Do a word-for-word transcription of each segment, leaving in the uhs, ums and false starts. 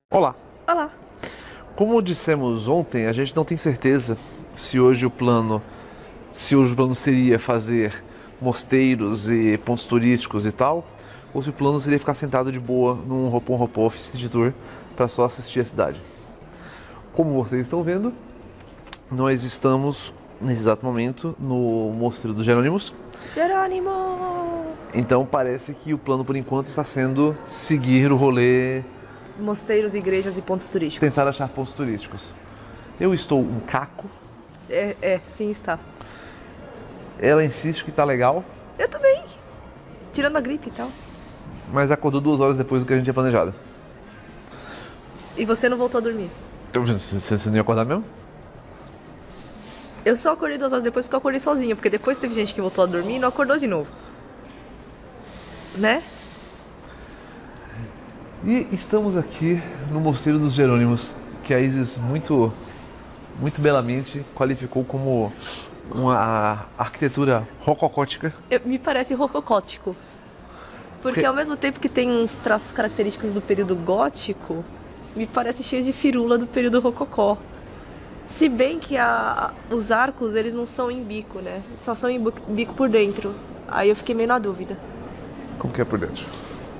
Olá! Olá! Como dissemos ontem, a gente não tem certeza se hoje o plano, se hoje o plano seria fazer mosteiros e pontos turísticos e tal, ou se o plano seria ficar sentado de boa num roupão roupão office de tour para só assistir a cidade. Como vocês estão vendo, nós estamos nesse exato momento no Mosteiro dos Jerônimos. Jerônimo! Então parece que o plano por enquanto está sendo seguir o rolê, Mosteiros, igrejas e pontos turísticos. tentar achar pontos turísticos. Eu estou um caco. É, é, sim está. Ela insiste que tá legal, Eu também. Tirando a gripe e tal. mas acordou duas horas depois do que a gente tinha planejado. E você não voltou a dormir? Então, Você você não ia acordar mesmo? Eu só acordei duas horas depois porque eu acordei sozinha. Porque depois teve gente que voltou a dormir e não acordou de novo. Né? E estamos aqui no Mosteiro dos Jerônimos, que a Isis muito, muito belamente qualificou como uma arquitetura rococótica. Eu- me parece rococótico. Porque Que- ao mesmo tempo que tem uns traços característicos do período gótico, me parece cheio de firula do período rococó. Se bem que a- os arcos, eles não são em bico, né? Só são em bu- bico por dentro. Aí eu fiquei meio na dúvida. Como que é por dentro?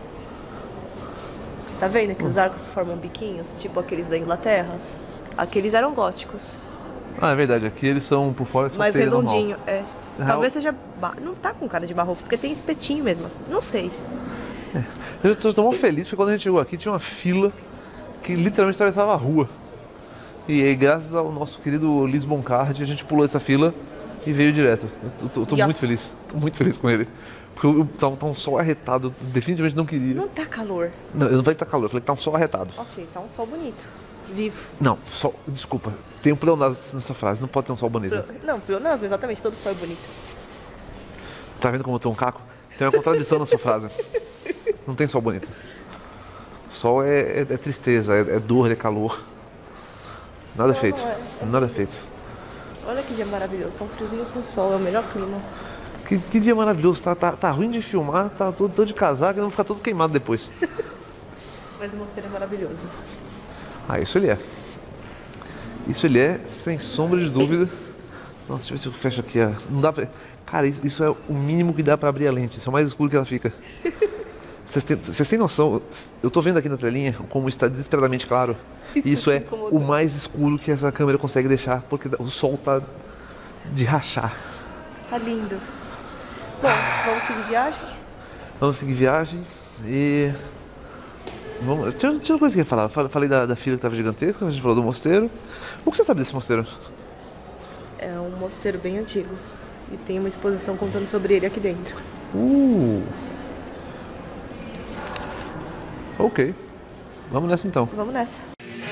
Tá vendo que os arcos formam biquinhos, tipo aqueles da Inglaterra? Aqueles eram góticos, Ah, é verdade, aqui eles são por fora, são mais telha normal. redondinho, é. Real- Talvez seja... ba- Não tá com cara de barroco, porque tem espetinho mesmo assim. Não sei. Eu estou tão feliz porque quando a gente chegou aqui tinha uma fila que literalmente atravessava a rua. E aí, graças ao nosso querido Lisbon Card, a gente pulou essa fila e veio direto. Eu tô, tô- tô Yes. muito feliz, tô muito feliz com ele. Porque eu, eu, tá, tá um sol arretado, eu definitivamente não queria. Não tá calor. Não, eu não falei que tá calor, eu falei que tá um sol arretado. Ok, tá um sol bonito. Vivo. Não, sol, desculpa, tem um pleonasmo nessa frase, não pode ter um sol bonito. Não, não, exatamente, todo sol é bonito. Tá vendo como eu tô um caco? Tem uma contradição na sua frase. Não tem sol bonito. Sol é, é- é tristeza, é, é dor, é calor. Nada Não, feito, não é. nada feito. Olha que dia maravilhoso, tá um friozinho com sol, é o melhor clima. Que, que dia maravilhoso, tá, tá, tá ruim de filmar, tá todo, todo de casaco, eu vou ficar todo queimado depois. Mas o mosteiro é maravilhoso. Ah, isso ele é. Isso ele é, sem sombra de dúvida. Nossa, deixa eu ver se eu fecho aqui. Ó. Não dá pra... Cara, isso, isso é o mínimo que dá pra abrir a lente. Isso é o mais escuro que ela fica. Vocês têm, vocês têm noção? Eu tô vendo aqui na telinha como está desesperadamente claro. Isso E isso te é incomodou. o mais escuro que essa câmera consegue deixar, porque o sol tá de rachar. Tá lindo. Bom, vamos seguir viagem? Vamos seguir viagem e... Vamos... Tinha, tinha uma coisa que eu ia falar. Fal- Falei da, da fila que tava gigantesca, a gente falou do mosteiro. O que você sabe desse mosteiro? É um mosteiro bem antigo. E tem uma exposição contando sobre ele aqui dentro. Uh. Ok. Vamos nessa então. Vamos nessa.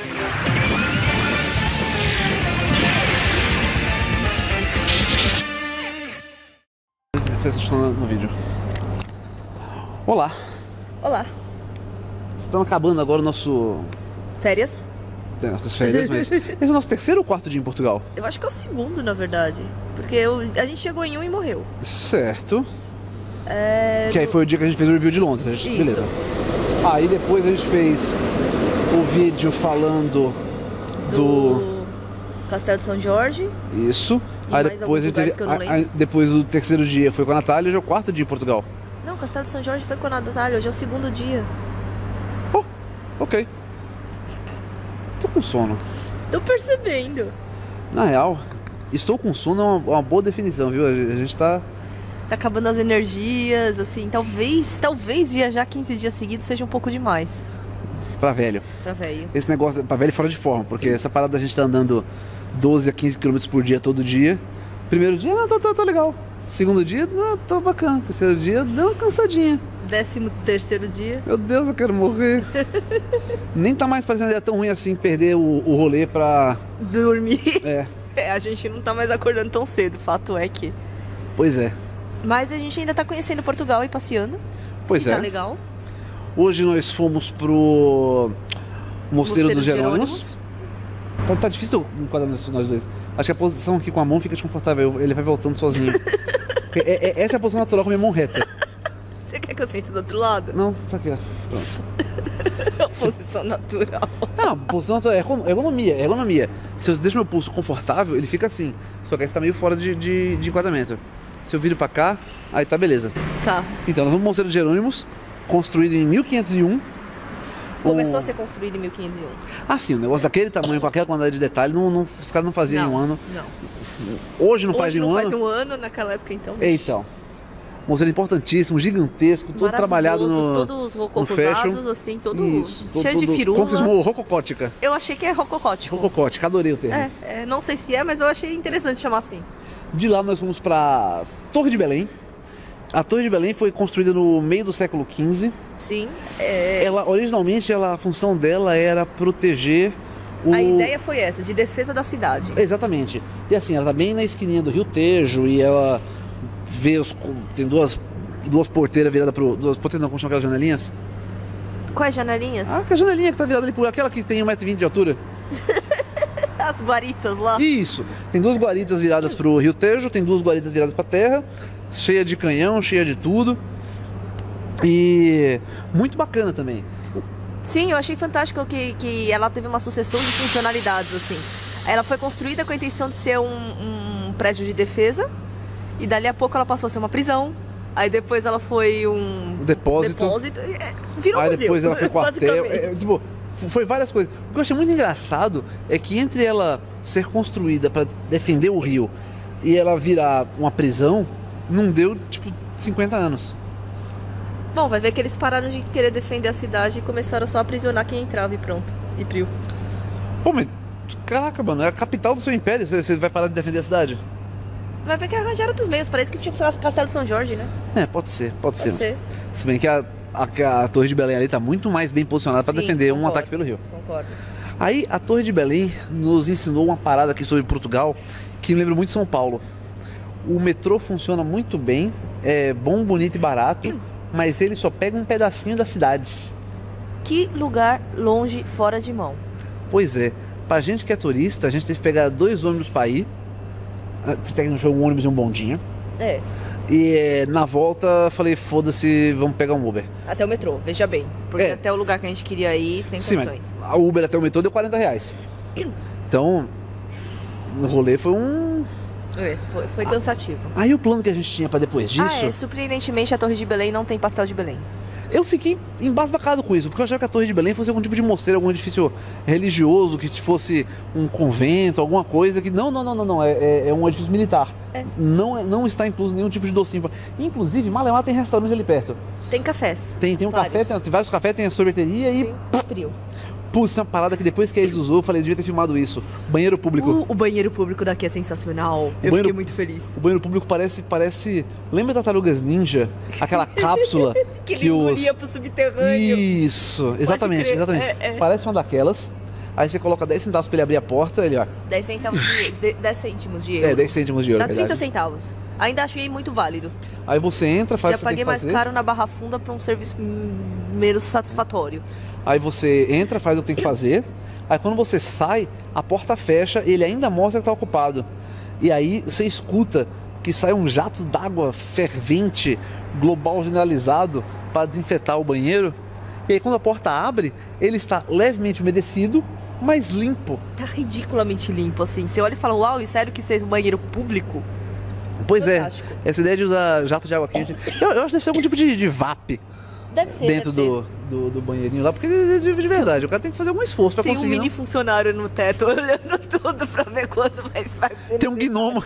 Fez no, no vídeo. Olá. Olá. Estamos acabando agora o nosso... Férias? é, nossas férias, mas... Esse é o nosso terceiro ou quarto dia em Portugal? Eu acho que é o segundo, na verdade. Porque eu- a gente chegou em um e morreu. Certo. É... Que aí foi o dia que a gente fez o review de Londres. A gente... Isso. Beleza. Aí depois a gente fez o vídeo falando do... do Castelo de São Jorge. Isso. E Aí mais depois a gente alguns lugares teve... que eu não aí- aí lembro. depois o terceiro dia foi com a Natália, hoje é o quarto dia em Portugal. Não, o Castelo de São Jorge foi com a Natália. Hoje é o segundo dia. Oh, ok. Tô com sono. Tô percebendo. Na real, estou com sono é uma, uma boa definição, viu? A gente tá... Tá acabando as energias, assim. Talvez, talvez viajar quinze dias seguidos seja um pouco demais pra velho. pra velho. Esse negócio, pra velho fora de forma, porque essa parada da gente tá andando doze a quinze quilômetros por dia todo dia. Primeiro dia, não, tá, tá, tá legal. Segundo dia, ah, tô bacana. Terceiro dia, deu uma cansadinha. Décimo terceiro dia. Meu Deus, eu quero morrer. Nem tá mais parecendo é tão ruim assim perder o, o rolê pra... Dormir. É, É, a gente não tá mais acordando tão cedo. Fato é que. pois é. Mas a gente ainda tá conhecendo Portugal e passeando. Pois e é. Tá legal. Hoje nós fomos pro Mosteiro, dos Jerônimos. Tá, tá difícil eu enquadrar nós nós dois. Acho que a posição aqui com a mão fica desconfortável. Ele vai voltando sozinho. É- é- essa é a posição natural com a minha mão reta. Você quer que eu sente do outro lado? Não, tá aqui, ó. Pronto. Posição natural. Não, posição natural é ergon- ergonomia, é ergonomia. Se eu deixo meu pulso confortável, ele fica assim. Só que aí você tá meio fora de, de, de enquadramento. Se eu viro pra cá, aí tá beleza. Tá. Então, nós vamos no Mosteiro de Jerônimos, construído em mil quinhentos e um. Começou Um- a ser construído em mil quinhentos e um. Ah, sim, o negócio daquele tamanho, com aquela quantidade de detalhe, não, não- os caras não faziam em um ano. Não. Hoje não Hoje faz em não um faz ano. um ano, naquela época então. Então. Mosteiro importantíssimo, gigantesco, todo trabalhado no, Todos no fashion. rococosados, assim, todo Isso, todo- cheio de todo- firula. Como que você chamou? Rococótica. Eu achei que é rococótico. Rococótica, adorei o termo. É, é, não sei se é, mas eu achei interessante chamar assim. De lá nós fomos pra Torre de Belém. A Torre de Belém foi construída no meio do século quinze. Sim. é, Ela, originalmente, ela, a função dela era proteger o... A ideia foi essa, de defesa da cidade. Exatamente. E assim, ela tá bem na esquininha do Rio Tejo e ela vê os... tem duas, duas porteiras viradas pro... Duas porteiras não, como chama aquelas janelinhas? Quais janelinhas? Ah, a janelinha que tá virada ali por... Aquela que tem um metro e vinte de altura. As guaritas lá. Isso. Tem duas guaritas viradas pro Rio Tejo, tem duas guaritas viradas pra terra, cheia de canhão, cheia de tudo. E muito bacana também. Sim, eu achei fantástico que, que ela teve uma sucessão de funcionalidades, assim. Ela foi construída com a intenção de ser um, um prédio de defesa, e dali a pouco ela passou a ser uma prisão. Aí depois ela foi um Um depósito. depósito e, é, virou Aí museu. depois ela foi quartel. basicamente. É, tipo, f- foi várias coisas. O que eu achei muito engraçado é que entre ela ser construída para defender o rio e ela virar uma prisão, não deu tipo cinquenta anos. Bom, vai ver que eles pararam de querer defender a cidade e começaram só a aprisionar quem entrava e pronto. E priu. Pô, mas caraca, mano, é a capital do seu império. Você você vai parar de defender a cidade? Vai ver que arranjaram outros meios. Parece que tinha que ser o Castelo de São Jorge, né? É, pode ser, pode, Pode ser. ser. Se bem que a, a, a Torre de Belém ali tá muito mais bem posicionada para Sim, defender um concordo. ataque pelo rio. Concordo. Aí a Torre de Belém nos ensinou uma parada aqui sobre Portugal que me lembra muito São Paulo. O metrô funciona muito bem, é bom, bonito e barato, mas ele só pega um pedacinho da cidade. Que lugar longe, fora de mão. Pois é, pra gente que é turista, a gente teve que pegar dois ônibus pra ir. Técnico foi um ônibus e um bondinho. É, E é, na volta falei, foda-se, vamos pegar um Uber. até o metrô, veja bem. Porque É. até o lugar que a gente queria ir, sem Sim, condições. mas a Uber até o metrô deu quarenta reais. Então, no rolê foi um... É, foi, foi cansativo. Aí o plano que a gente tinha pra depois disso... Ah, é, surpreendentemente a Torre de Belém não tem pastel de Belém. Eu fiquei embasbacado com isso, porque eu achava que a Torre de Belém fosse algum tipo de mosteiro, algum edifício religioso, que fosse um convento, alguma coisa que... Não, não, não, não, não, é, é- é um edifício militar. É. Não, é- não está incluso nenhum tipo de docinho. Inclusive, Malemar tem restaurante ali perto. Tem cafés. Tem, tem um Vários. café, tem, tem vários cafés, tem a sorveteria e... Sim, frio. Putz, tem uma parada que depois que a eles usou, eu falei, devia ter filmado isso. Banheiro público. O, o banheiro público daqui é sensacional. Eu banheiro- fiquei muito feliz. O banheiro público parece, parece... Lembra Tartarugas Ninja? Aquela cápsula Que que ele os... engolia pro subterrâneo. Isso, exatamente, crer, exatamente. é, é. Parece uma daquelas. Aí você coloca dez centavos pra ele abrir a porta, ele, ó. dez centavos de, de, dez cêntimos de euro. É, dez cêntimos de euro, Dá trinta verdade. centavos. Ainda achei muito válido. Aí você entra, faz Já o que você tem paguei que mais fazer. caro na Barra Funda pra um serviço hum, menos satisfatório. Aí você entra, faz o que tem que fazer. Aí quando você sai, a porta fecha e ele ainda mostra que tá ocupado. E aí você escuta que sai um jato d'água fervente, global generalizado, para desinfetar o banheiro. E aí quando a porta abre, ele está levemente umedecido, mas limpo. Tá ridiculamente limpo, assim. Você olha e fala, uau, e sério que isso é um banheiro público? Pois Fantástico. é, essa ideia de usar jato de água quente, eu, eu acho que deve ser algum tipo de, de V A P Deve ser, dentro deve do, do, do banheirinho lá, porque de, de- de verdade, o cara tem que fazer algum esforço pra Tem um conseguir. mini não? funcionário no teto olhando tudo pra ver quando vai, vai ser. Tem um gnomo.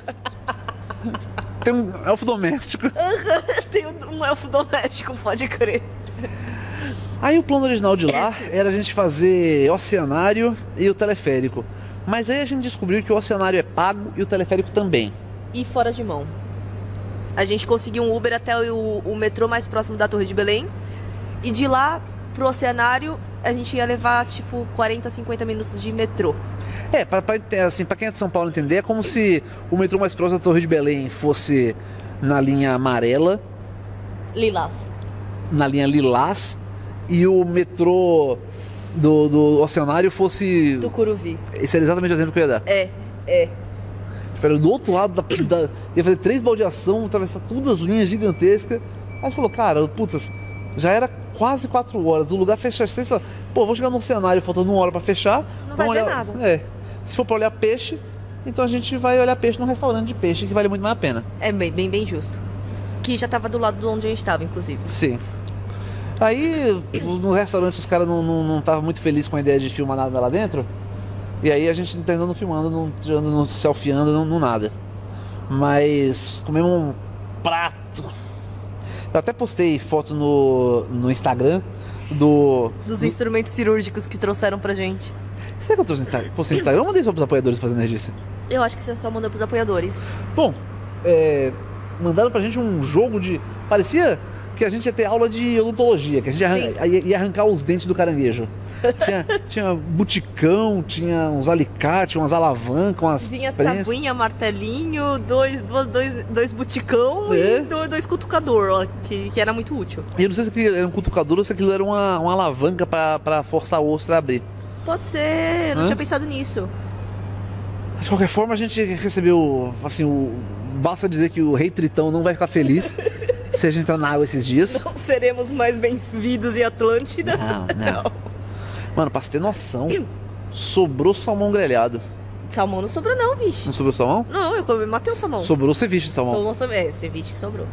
Tem um elfo doméstico. Tem um, um elfo doméstico, pode crer. Aí o plano original de lá era a gente fazer oceanário e o teleférico. Mas aí a gente descobriu que o oceanário é pago e o teleférico também. E fora de mão. A gente conseguiu um Uber até o, o metrô mais próximo da Torre de Belém. E de lá pro oceanário, a gente ia levar tipo quarenta, cinquenta minutos de metrô. É, pra, pra, assim, pra quem é de São Paulo entender, é como se o metrô mais próximo da Torre de Belém fosse na linha amarela, Lilás. na linha lilás, e o metrô do, do oceanário fosse... Tucuruvi. Esse era exatamente o exemplo que eu ia dar. É, é. Era do outro lado da, da... Ia fazer três baldeação, atravessar todas as linhas gigantescas. Aí a gente falou, cara, putz, Já era quase quatro horas. O lugar fecha às seis. Pô, vou chegar num cenário faltando uma hora pra fechar. Não vai olhar... ver nada. É. Se for pra olhar peixe, então a gente vai olhar peixe num restaurante de peixe, que vale muito mais a pena. É bem, bem, bem justo. Que já tava do lado de onde a gente tava, inclusive. Sim. Aí, no restaurante, os caras não estavam não, não muito felizes com a ideia de filmar nada lá dentro. E aí a gente não terminou não filmando, não tirando, não selfieando, não, não nada. Mas comemos um prato. Eu até postei foto no, no Instagram do... Dos do... instrumentos cirúrgicos que trouxeram pra gente. Será que eu trouxe no Instagram? Postei no Instagram ou mandei só pros apoiadores fazendo registro? Eu acho que você só mandou pros apoiadores. Bom, é, mandaram pra gente um jogo de... Parecia que a gente ia ter aula de odontologia, que a gente ia, arran... ia, ia arrancar os dentes do caranguejo. Tinha, tinha buticão, tinha uns alicates, umas alavancas, umas Vinha prensas. tabuinha, martelinho, dois, dois, dois, dois buticão É. e dois, dois cutucador, ó, que, que era muito útil. E eu não sei se aquilo era um cutucador ou se aquilo era uma, uma alavanca pra, pra forçar o osso a abrir. Pode ser, eu não Hã? tinha pensado nisso. Mas de qualquer forma a gente recebeu, assim, o... basta dizer que o Rei Tritão não vai ficar feliz se a gente entrar na água esses dias. Não seremos mais bem-vindos em Atlântida. Não, não. Mano, pra você ter noção, sobrou salmão grelhado. Salmão não sobrou não, vixe. Não sobrou salmão? Não, eu comi, matei o salmão. Sobrou ceviche de salmão. Salmão sobrou. É, ceviche sobrou.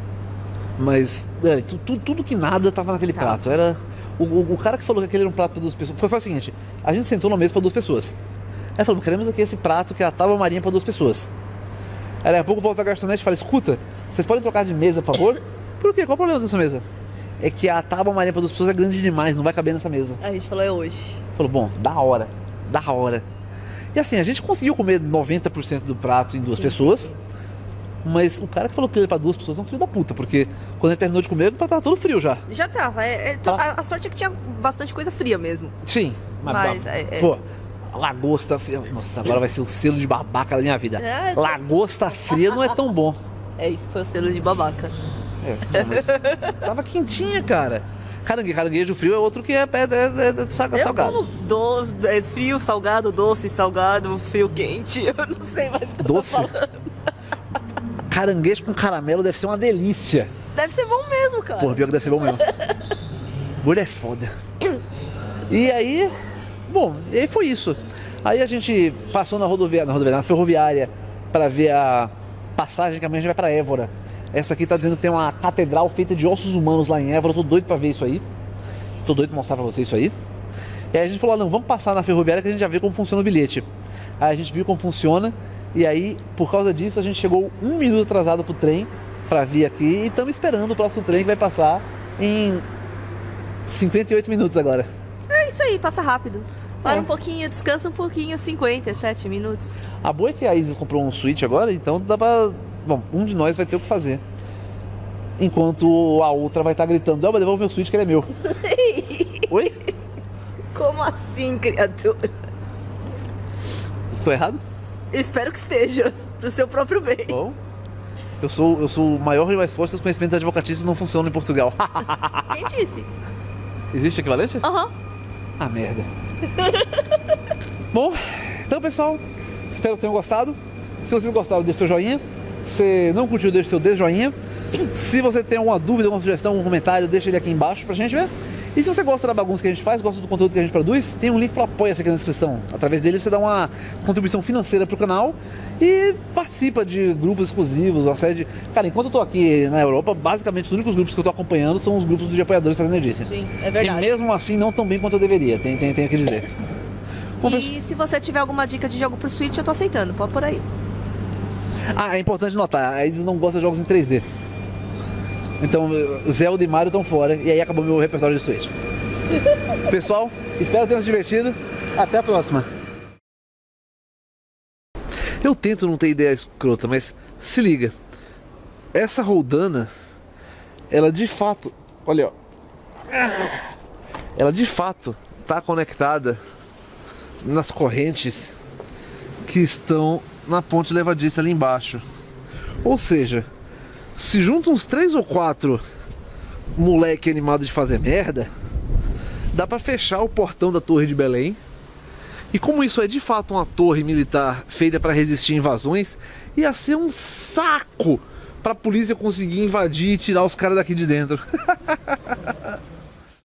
Mas é, tu, tu- tudo que nada tava naquele Tá. prato. Era o, o, o cara que falou que aquele era um prato para duas pessoas. Foi, foi o seguinte: a gente sentou na mesa para duas pessoas. Aí falou: queremos aqui esse prato que é a tábua marinha para duas pessoas. Aí daqui a pouco volta a garçonete e fala: escuta, vocês podem trocar de mesa, por favor? Por quê? Qual o problema dessa mesa? É que a tábua marinha para duas pessoas é grande demais, não vai caber nessa mesa. A gente falou, é hoje. Falou: bom, da hora, da hora. E assim, a gente conseguiu comer noventa por cento do prato em duas Sim, pessoas. sim, sim. Mas o cara que falou que ele era pra duas pessoas é um filho da puta, porque quando ele terminou de comer, o prato tava todo frio já. Já tava. É, é, to- Tá. a, a sorte é que tinha bastante coisa fria mesmo. Sim, Mas, é, é. pô, lagosta fria. Nossa, agora vai ser o selo de babaca da minha vida. É. Lagosta fria não é tão bom. É, isso foi o selo de babaca. É, não, mas tava quentinha, cara. Caranguejo, caranguejo frio é outro que é, é, é, é salga- Eu salgado. como doce, é, frio, salgado, doce, salgado, frio, quente. Eu não sei mais o que Doce? eu tô falando. Caranguejo com caramelo deve ser uma delícia. Deve ser bom mesmo, cara. Porra, pior que deve ser bom mesmo. Gordo é foda. E aí, bom, e aí foi isso. Aí a gente passou na rodoviária, na rodoviária, na ferroviária, para ver a passagem que amanhã a gente vai pra Évora. Essa aqui tá dizendo que tem uma catedral feita de ossos humanos lá em Évora. Eu tô doido pra ver isso aí. Tô doido pra mostrar pra vocês isso aí. E aí a gente falou: ah, não, vamos passar na ferroviária que a gente já vê como funciona o bilhete. Aí a gente viu como funciona. E aí, por causa disso, a gente chegou um minuto atrasado pro trem pra vir aqui. E estamos esperando o próximo trem que vai passar em cinquenta e oito minutos agora. É isso aí, passa rápido. Para É. um pouquinho, descansa um pouquinho, cinquenta e sete minutos. A boa é que a Isis comprou um Switch agora, então dá pra... Bom, um de nós vai ter o que fazer. Enquanto a outra vai estar gritando: Delba, devolve meu Switch que ele é meu. Oi? Como assim, criatura? Tô errado? Eu espero que esteja, pro seu próprio bem. Bom, eu sou, eu sou o maior e mais forte, os conhecimentos advocatícios não funcionam em Portugal. Quem disse? Existe equivalência? Aham. Ah, merda. Bom, então pessoal, espero que tenham gostado. Se vocês gostaram, deixe seu joinha. Se não curtiu, deixe seu desjoinha. Se você tem alguma dúvida, alguma sugestão, algum comentário, deixa ele aqui embaixo pra gente ver. E se você gosta da bagunça que a gente faz, gosta do conteúdo que a gente produz, tem um link para apoia-se aqui na descrição. Através dele você dá uma contribuição financeira pro canal e participa de grupos exclusivos, uma série de... Cara, enquanto eu tô aqui na Europa, basicamente os únicos grupos que eu tô acompanhando são os grupos de apoiadores fazendo notícia. Sim, é E verdade. mesmo assim não tão bem quanto eu deveria, tem, tem, tenho que dizer. Bom, pessoal- E se você tiver alguma dica de jogo pro Switch, eu tô aceitando. Pode por aí. Ah, é importante notar, a Isis não gosta de jogos em três D. Então, Zelda e Mario estão fora, e aí acabou meu repertório de Switch. Pessoal, espero que tenham se divertido. Até a próxima. Eu tento não ter ideia escrota, mas se liga. Essa roldana, ela de fato... Olha, ó. Ela de fato está conectada nas correntes que estão na ponte levadiça ali embaixo. Ou seja, se juntam uns três ou quatro moleque animado de fazer merda, dá pra fechar o portão da Torre de Belém. E como isso é de fato uma torre militar feita para resistir invasões, ia ser um saco pra polícia conseguir invadir e tirar os caras daqui de dentro.